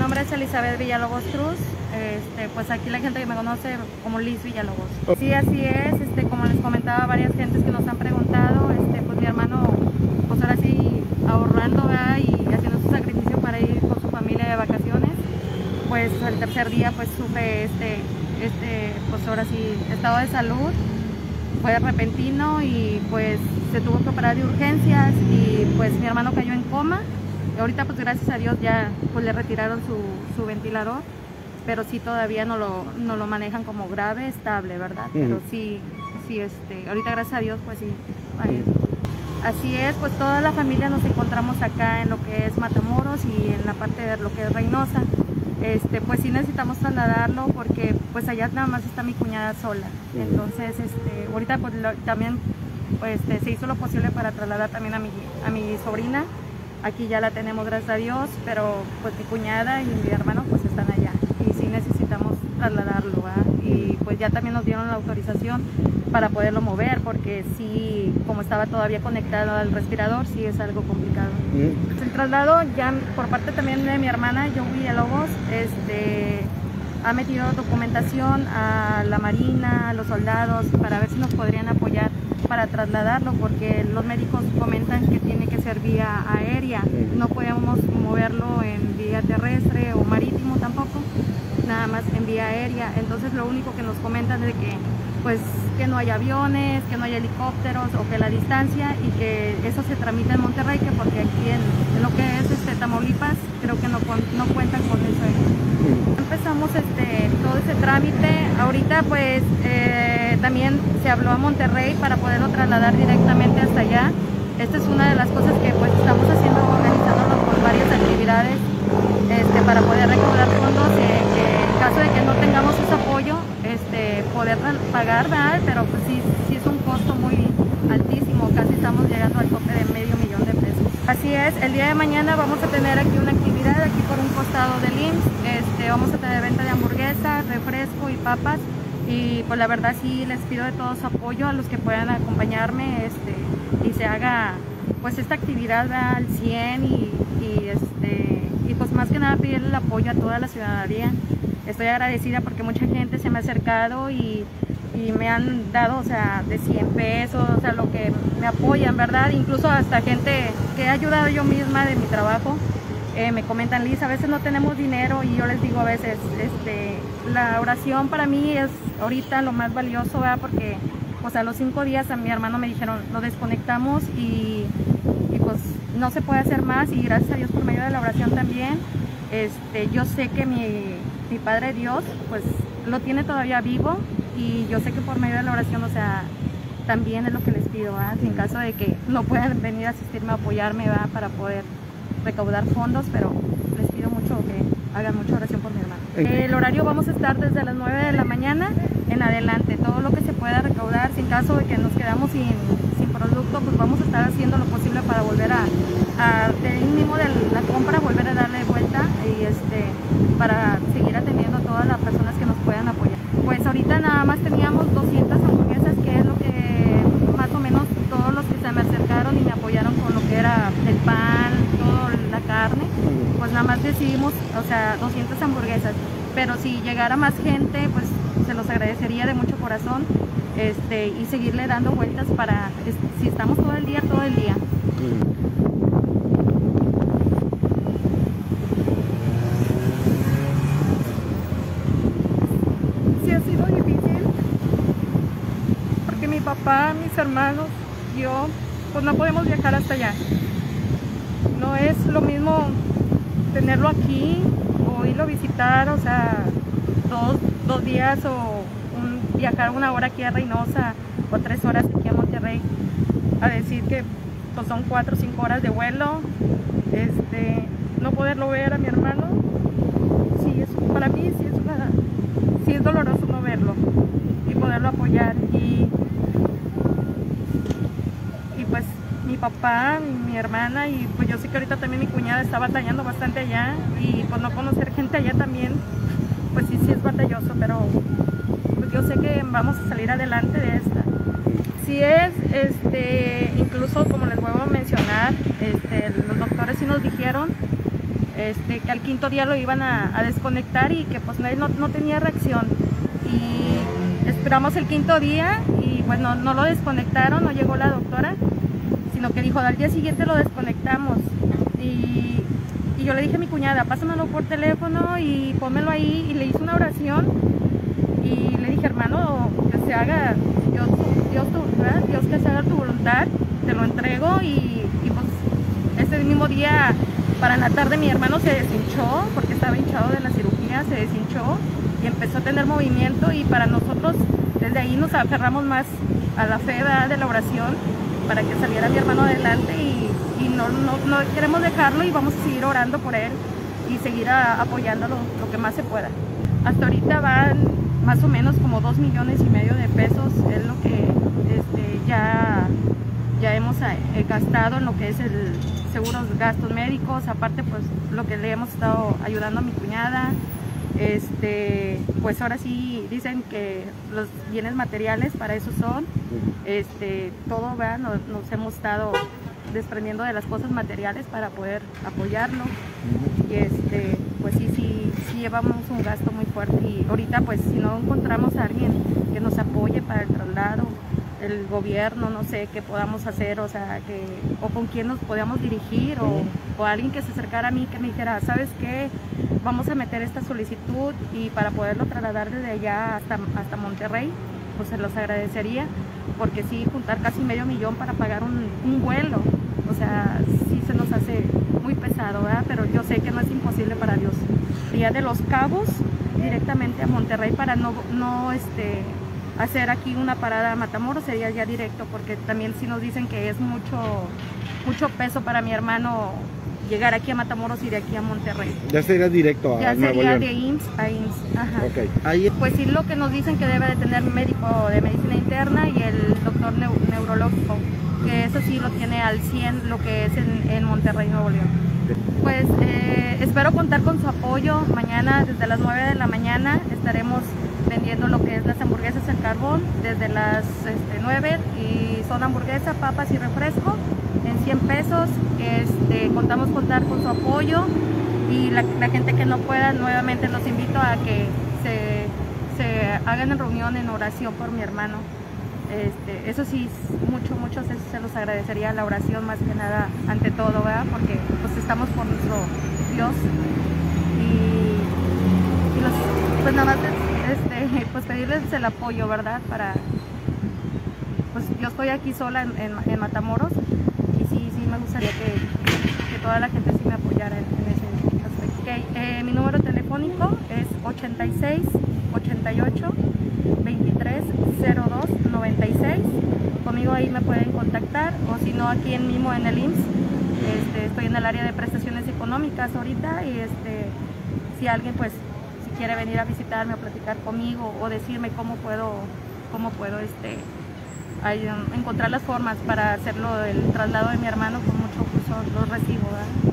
nombre es Elizabeth Villalobos Cruz. Pues aquí la gente que me conoce como Liz Villalobos. Sí, así es. Como les comentaba, varias gentes que nos han preguntado, pues mi hermano, pues ahora sí, ahorrando, ¿verdad? Y haciendo su sacrificio para ir con su familia de vacaciones. Pues el tercer día, pues sufre pues ahora sí, estado de salud. Fue repentino y pues se tuvo que operar de urgencias y pues mi hermano cayó en coma. Y ahorita pues gracias a Dios ya pues le retiraron su ventilador, pero sí todavía no lo manejan como grave, estable, ¿verdad? Pero sí, ahorita gracias a Dios pues sí. Así es, pues toda la familia nos encontramos acá en lo que es Matamoros y en la parte de lo que es Reynosa. Pues sí necesitamos trasladarlo porque pues allá nada más está mi cuñada sola. Entonces ahorita pues también pues, se hizo lo posible para trasladar también a mi sobrina. Aquí ya la tenemos, gracias a Dios, pero pues mi cuñada y mi hermano pues están allá y sí necesitamos trasladarlo, ¿verdad? Y pues ya también nos dieron la autorización para poderlo mover, porque sí, como estaba todavía conectado al respirador, sí es algo complicado. El traslado ya por parte también de mi hermana, yo Villalobos, ha metido documentación a la Marina, a los soldados, para ver si nos podrían apoyar para trasladarlo, porque los médicos comentan que tiene que ser vía aérea, no podemos moverlo en vía terrestre o marítimo tampoco, nada más en vía aérea. Entonces lo único que nos comentan es que pues que no hay aviones, que no hay helicópteros o que la distancia, y que eso se tramita en Monterrey, que porque aquí en lo que es Tamaulipas creo que no cuentan con eso. Empezamos todo ese trámite. Ahorita pues también se habló a Monterrey para poderlo trasladar directamente hasta allá. Esta es una de las cosas que pues estamos haciendo, organizándonos con varias actividades para poder recaudar fondos, en caso de que no tengamos ese apoyo, poder pagar, ¿verdad? Pero pues sí es un costo muy altísimo, casi estamos llegando al tope de $500,000 pesos. Así es, el día de mañana vamos a tener aquí una actividad aquí por un costado del IMSS. Vamos a tener venta de hamburguesas, refresco y papas, y pues la verdad sí les pido de todo su apoyo a los que puedan acompañarme y se haga pues esta actividad, ¿verdad?, al 100 y pues más que nada pedirle el apoyo a toda la ciudadanía. Estoy agradecida porque mucha gente se me ha acercado y me han dado, o sea, de 100 pesos, o sea, lo que me apoyan, ¿verdad? Incluso hasta gente que he ayudado yo misma de mi trabajo, me comentan, Liz, a veces no tenemos dinero, y yo les digo a veces, la oración para mí es ahorita lo más valioso, ¿verdad? Porque, pues a los 5 días a mi hermano me dijeron, lo desconectamos y pues no se puede hacer más, y gracias a Dios por medio de la oración también, yo sé que mi Padre Dios, pues lo tiene todavía vivo, y yo sé que por medio de la oración, o sea, también es lo que les pido, ¿verdad? En caso de que no puedan venir a asistirme a apoyarme, ¿verdad?, para poder recaudar fondos, pero les pido mucho que hagan mucha oración por mi hermano. El horario vamos a estar desde las 9 de la mañana en adelante, todo lo que se pueda recaudar. Si en caso de que nos quedamos sin producto, pues vamos a estar haciendo lo posible para volver del mínimo de la compra, volver a darle vuelta y para seguir atendiendo a todas las personas que nos puedan apoyar. Pues ahorita nada más teníamos 200 hamburguesas, que es lo que más o menos todos los que se me acercaron y me apoyaron con lo que era el pan, toda la carne, pues nada más decidimos, o sea, 200 hamburguesas. Pero si llegara más gente, pues se los agradecería de mucho corazón, y seguirle dando vueltas para, si estamos todo el día, todo el día. Sí ha sido difícil, porque mi papá, mis hermanos, yo, pues no podemos viajar hasta allá. No es lo mismo tenerlo aquí o irlo a visitar, o sea, dos días, o viajar 1 hora aquí a Reynosa o 3 horas aquí a Monterrey, a decir que pues son 4 o 5 horas de vuelo, no poderlo ver a mi hermano, sí, para mí sí es doloroso no verlo y poderlo apoyar, y pues mi papá, mi hermana, y pues yo sé que ahorita también mi cuñada está batallando bastante allá, y pues no conocer gente allá también, pues sí es batalloso, pero pues yo sé que vamos a salir adelante de esta. Sí es, incluso como les vuelvo a mencionar, los doctores sí nos dijeron, que al quinto día lo iban a desconectar y que pues él no tenía reacción. Y esperamos el quinto día y pues no lo desconectaron, no llegó la doctora, sino que dijo, al día siguiente lo desconectamos. Y yo le dije a mi cuñada, pásamelo por teléfono y pónmelo ahí, y le hice una oración y le dije, hermano, que se haga, Dios que se haga tu voluntad, te lo entrego. Y pues ese mismo día, para la tarde, mi hermano se deshinchó, porque estaba hinchado de la cirugía, se deshinchó y empezó a tener movimiento, y para nosotros desde ahí nos aferramos más a la fe de la oración para que saliera mi hermano adelante, y no queremos dejarlo y vamos a seguir orando por él y seguir apoyándolo lo que más se pueda. Hasta ahorita van más o menos como 2,5 millones de pesos, es lo que ya hemos gastado en lo que es el seguros, gastos médicos, aparte pues lo que le hemos estado ayudando a mi cuñada. Pues ahora sí dicen que los bienes materiales para eso son, todo, ¿verdad? Nos hemos estado desprendiendo de las cosas materiales para poder apoyarlo, y pues sí llevamos un gasto muy fuerte, y ahorita pues si no encontramos a alguien que nos apoye para el traslado, el gobierno, no sé qué podamos hacer, o sea, o con quién nos podamos dirigir, o alguien que se acercara a mí, que me dijera, ¿sabes qué? Vamos a meter esta solicitud, y para poderlo trasladar desde allá hasta Monterrey, pues se los agradecería, porque sí, juntar casi $500,000 para pagar un vuelo, o sea, sí se nos hace muy pesado, ¿verdad? Pero yo sé que no es imposible para Dios. Día de Los Cabos directamente a Monterrey, para no hacer aquí una parada a Matamoros, sería ya directo, porque también sí nos dicen que es mucho peso para mi hermano llegar aquí a Matamoros y de aquí a Monterrey. Ya sería directo a Nuevo León. Ya sería de IMSS a IMSS. Ajá. Okay. Ahí... Pues sí, lo que nos dicen que debe de tener médico de medicina interna y el doctor neurológico, que eso sí lo tiene al 100 lo que es en Monterrey, Nuevo León. Pues espero contar con su apoyo. Mañana desde las 9 de la mañana estaremos vendiendo lo que es las hamburguesas al carbón desde las 9, y son hamburguesa, papas y refresco en 100 pesos. Contamos contar con su apoyo, y la gente que no pueda, nuevamente los invito a que se hagan reunión en oración por mi hermano. Eso sí, mucho se los agradecería, la oración más que nada ante todo, ¿verdad? Porque pues estamos por nuestro Dios, y pues nada más pues pedirles el apoyo, ¿verdad? Pues yo estoy aquí sola en Matamoros, y sí me gustaría que toda la gente sí me apoyara en ese aspecto. Okay. Mi número telefónico es 86 88 23 02 96. Conmigo ahí me pueden contactar, o si no, aquí mismo en el IMSS. Estoy en el área de prestaciones económicas ahorita, y si alguien pues si quiere venir a visitarme o platicar conmigo, o decirme cómo puedo encontrar las formas para hacerlo, el traslado de mi hermano, con mucho gusto los recibo, ¿verdad?